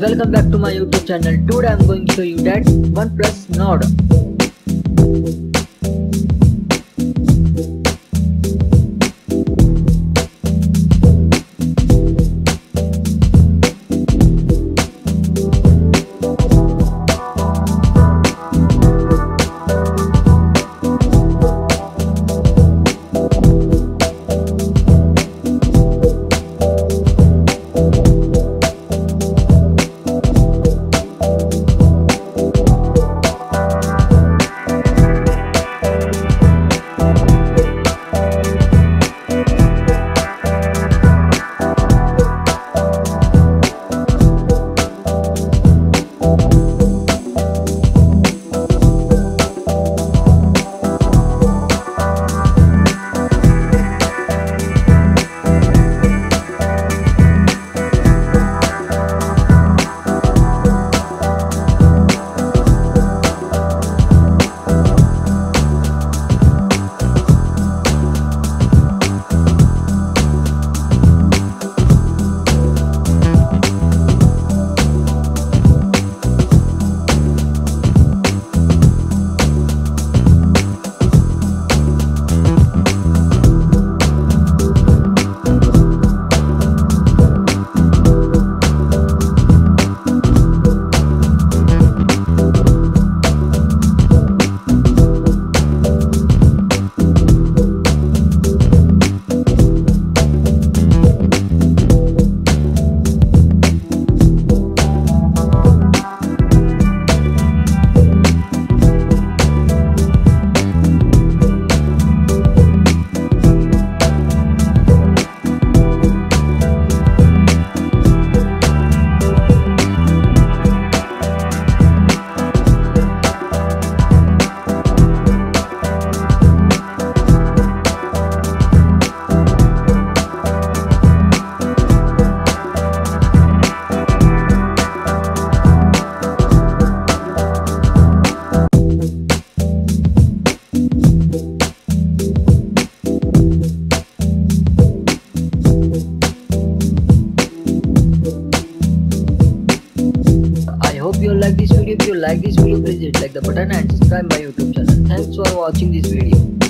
guys, welcome back to my YouTube channel. Today I'm going to show you that OnePlus Nord. I hope you like this video. If you like this video, please hit like the button and subscribe my YouTube channel. Thanks for watching this video.